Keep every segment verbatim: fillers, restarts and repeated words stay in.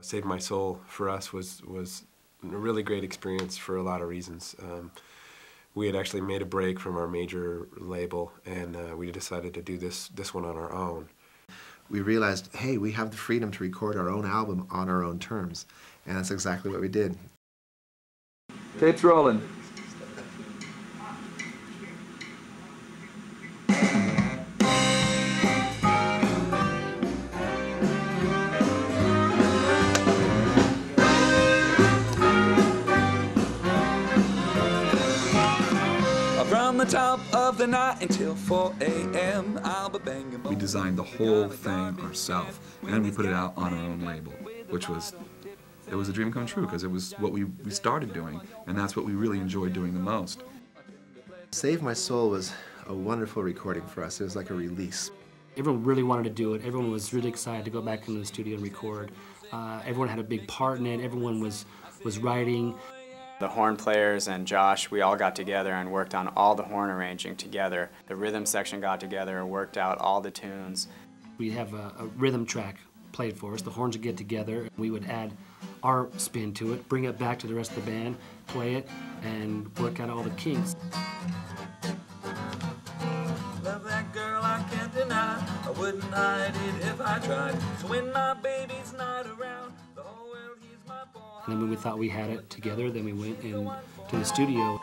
Save My Soul for us was, was a really great experience for a lot of reasons. Um, we had actually made a break from our major label, and uh, we decided to do this, this one on our own. We realized, hey, we have the freedom to record our own album on our own terms, and that's exactly what we did. Tape's rolling. From the top of the night until four A M I'll be banging. We designed the whole thing ourselves, and we put it out on our own label, which was, it was a dream come true, because it was what we, we started doing, and that's what we really enjoyed doing the most. Save My Soul was a wonderful recording for us. It was like a release. Everyone really wanted to do it. Everyone was really excited to go back into the studio and record. Uh, everyone had a big part in it. Everyone was, was writing. The horn players and Josh, we all got together and worked on all the horn arranging together. The rhythm section got together and worked out all the tunes. We'd have a, a rhythm track played for us. The horns would get together. We would add our spin to it, bring it back to the rest of the band, play it, and work out all the kinks. Love that girl, I can't deny. I wouldn't hide it if I tried. So when my baby's not around, the whole world he's my boy. And then when we thought we had it together, then we went in to the studio.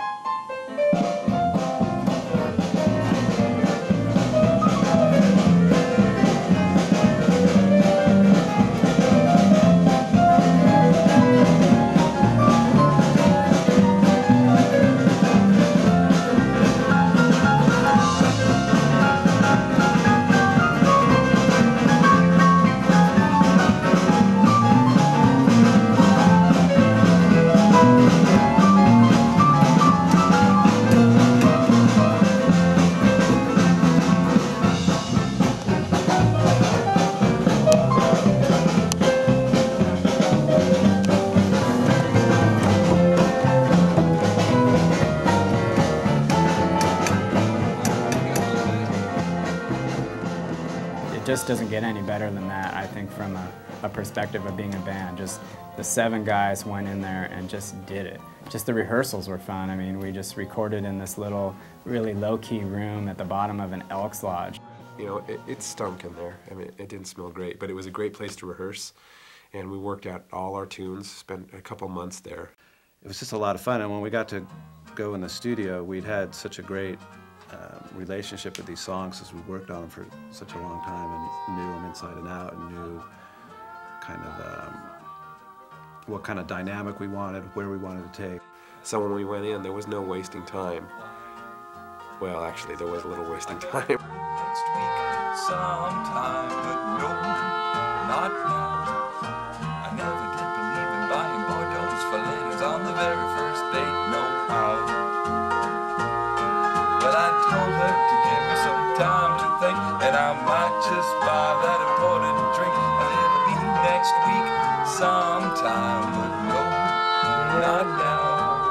It just doesn't get any better than that, I think, from a, a perspective of being a band. Just the seven guys went in there and just did it. Just the rehearsals were fun. I mean, we just recorded in this little, really low-key room at the bottom of an Elks Lodge. You know, it, it stunk in there. I mean, it didn't smell great, but it was a great place to rehearse, and we worked out all our tunes, spent a couple months there. It was just a lot of fun, and when we got to go in the studio, we'd had such a great um, relationship with these songs as we worked on them for such a long time and knew them inside and out and knew kind of um, what kind of dynamic we wanted, where we wanted to take. So when we went in, there was no wasting time. Well, actually, there was a little wasting time. Next week, sometime, but no, not now. I never did believe in buying Bordeaux's for letters on the very first date, no how. But I told her to give me some time to think, and I might just buy that important drink, and it'll be next week, sometime, but no, not now.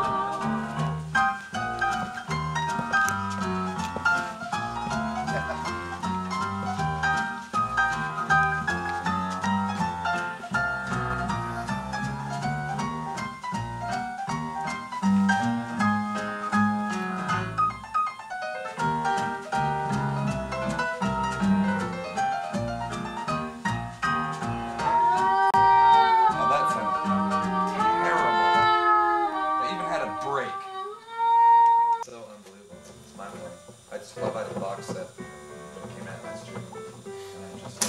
I just love that box set that came out last year. And I just,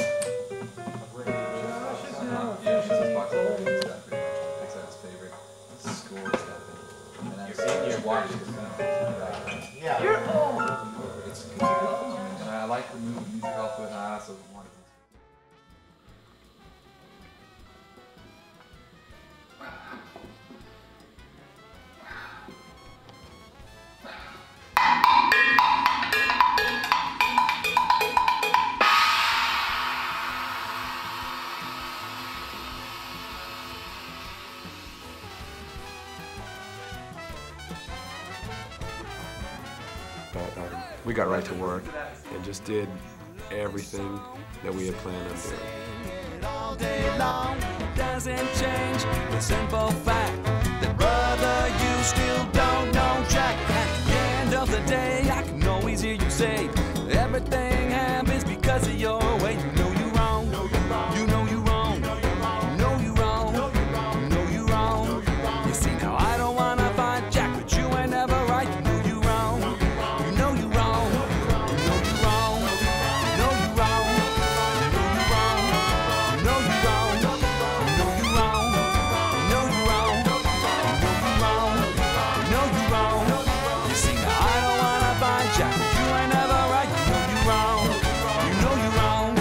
yeah, she says box set and stuff pretty much. Makes that his favorite. Score stuff. And I just watched it. Yeah. You're old. It's good. And I like the music also, and I also want it. But um, we got right to work and just did everything that we had planned on doing. all day long. Doesn't change the simple fact that, brother, you still don't know Jack. At the end of the day, I can always hear you say, everything happens because of your way. You know you're wrong. You know you're wrong. You know you're wrong. You know you're wrong. You see, now I don't wanna fight Jack, but you ain't never right. You know you're wrong. You know you're wrong. You know you're wrong. You know you're wrong. You know you're wrong. You know you're wrong. You know you're wrong. You know you're wrong. You know you're wrong. You know you're wrong. You see, now I don't wanna fight Jack, but you ain't never right. You know you're wrong. You know you're wrong.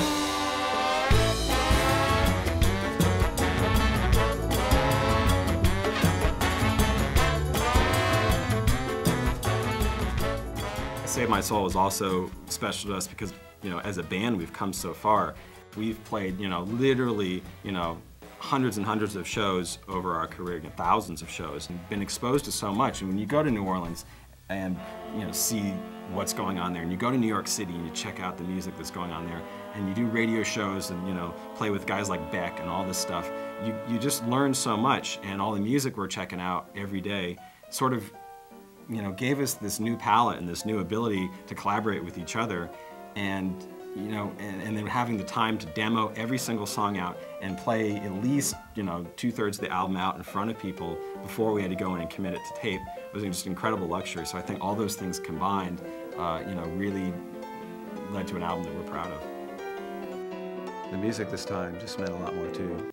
Save My Soul is also special to us because, you know, as a band, we've come so far. We've played, you know, literally, you know, hundreds and hundreds of shows over our career, you know, thousands of shows, and been exposed to so much. And when you go to New Orleans and, you know, see what's going on there, and you go to New York City and you check out the music that's going on there, and you do radio shows and, you know, play with guys like Beck and all this stuff, you, you just learn so much, and all the music we're checking out every day sort of, you know, gave us this new palette and this new ability to collaborate with each other, and you know, and, and then having the time to demo every single song out and play at least, you know, two-thirds of the album out in front of people before we had to go in and commit it to tape was just an incredible luxury. So I think all those things combined, uh, you know, really led to an album that we're proud of. The music this time just meant a lot more too.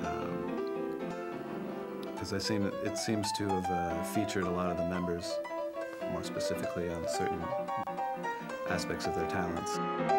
Because I seem it seems to have uh, featured a lot of the members more specifically on certain aspects of their talents.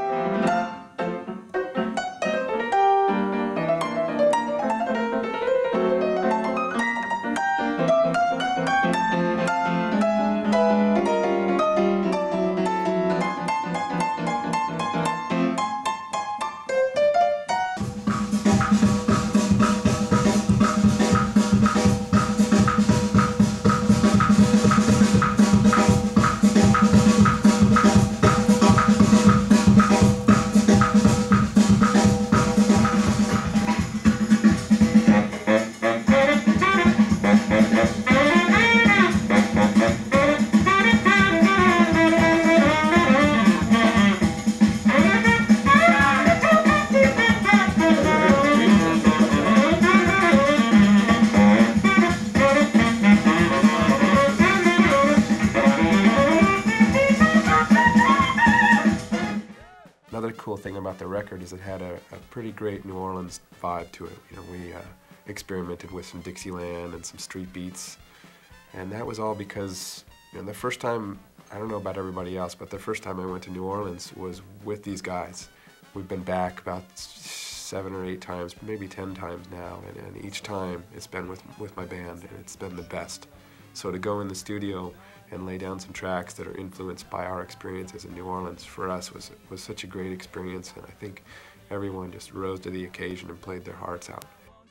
Another cool thing about the record is it had a, a pretty great New Orleans vibe to it. You know, we uh, experimented with some Dixieland and some street beats, and that was all because, you know, the first time, I don't know about everybody else, but the first time I went to New Orleans was with these guys. We've been back about seven or eight times, maybe ten times now, and, and each time it's been with, with my band, and it's been the best. So to go in the studio and lay down some tracks that are influenced by our experiences in New Orleans, for us was, was such a great experience, and I think everyone just rose to the occasion and played their hearts out.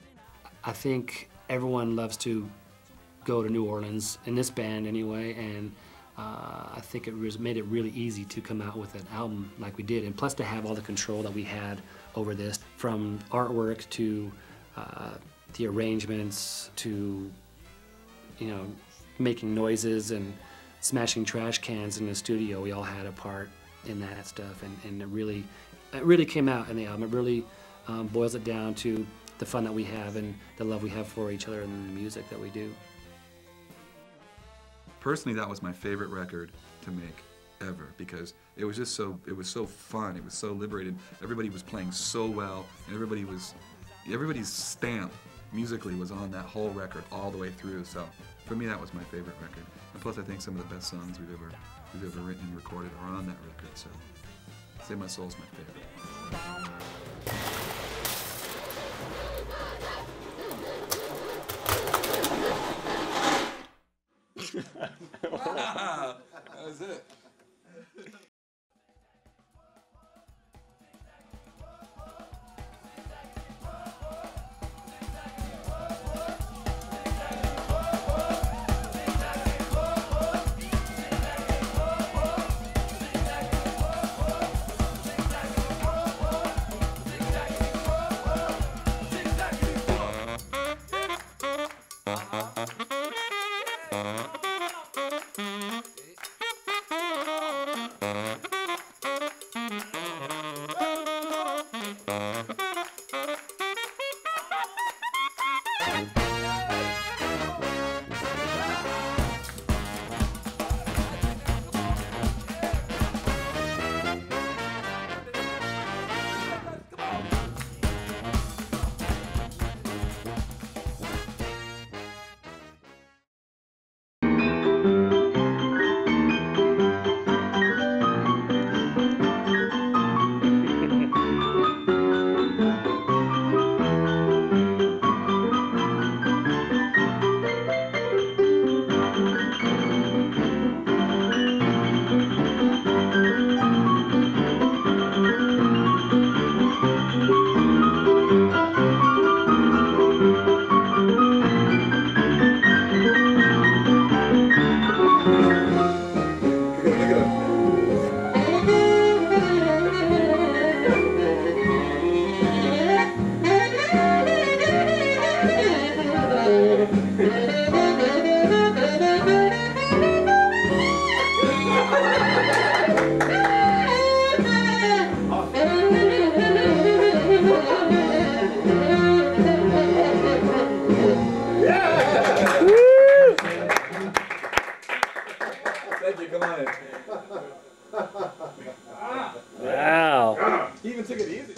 I think everyone loves to go to New Orleans, in this band anyway, and uh, I think it was made it really easy to come out with an album like we did, and plus to have all the control that we had over this, from artwork to uh, the arrangements to, you know, making noises and smashing trash cans in the studio. We all had a part in that stuff, and, and it really it really came out in the album. It really um, boils it down to the fun that we have and the love we have for each other and the music that we do. Personally, that was my favorite record to make ever, because it was just so, it was so fun, it was so liberated. Everybody was playing so well, and everybody was, everybody's stamp musically was on that whole record all the way through. So for me, that was my favorite record. And plus, I think some of the best songs we've ever we've ever written and recorded are on that record. So Save My Soul's my favorite. Wow, that was it. even took it easy.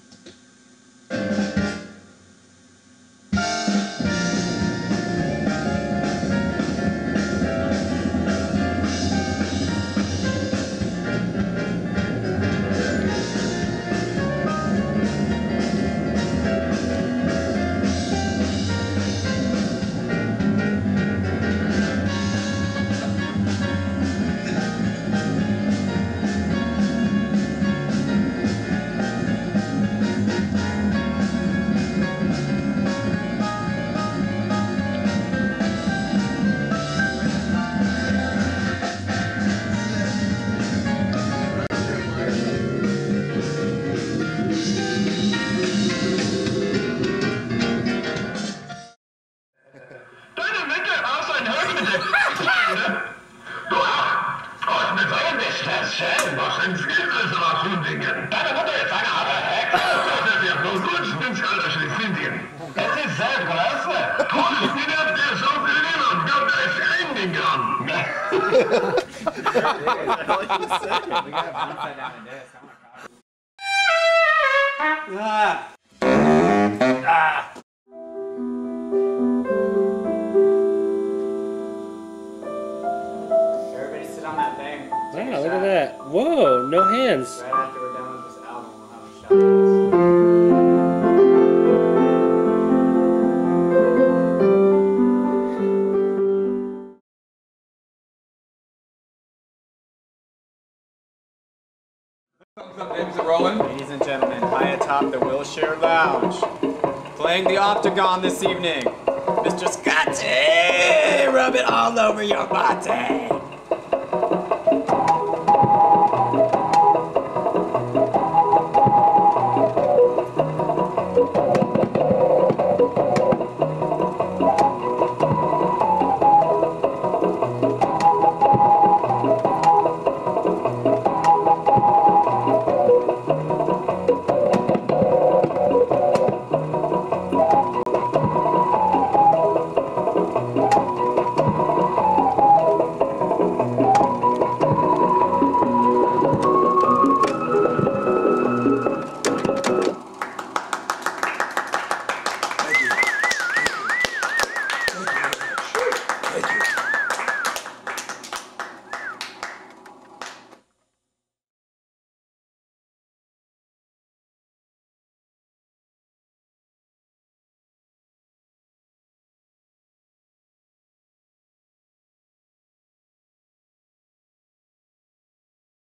Everybody sit on that thing. Wow, look at that. Whoa, no hands. Right after we're done with this album, we'll have a shot at this. Is it rolling? Ladies and gentlemen, high atop the Wilshire Lounge, playing the Octagon this evening, Mister Scotty! Rub it all over your body!